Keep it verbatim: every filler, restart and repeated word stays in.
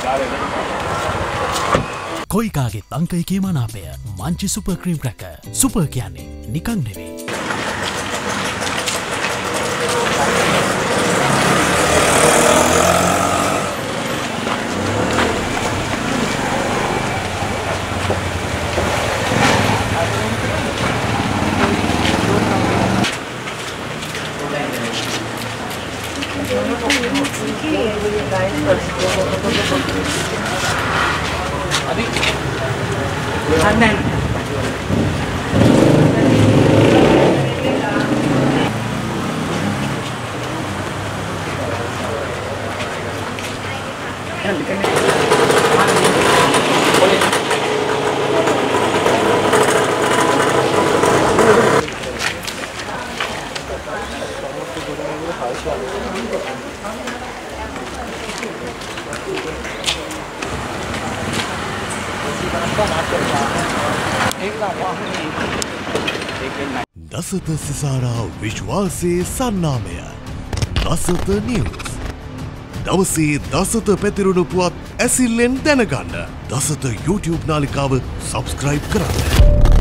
කොයිකාගේ තංක එකේ මනාපය Munchee super cream cracker. Super කියන්නේ නිකන් නෙවෙයි. Abi, Hanan. දසත සිසාරා විශ්වාසයේ සන්නාමය දසත නිවුස්. දවසේ දසත පැතිරුණු පුවත් ඇසිල්ලෙන් දැනගන්න දසත YouTube නාලිකාව සබස්ක්‍රයිබ් කරන්න.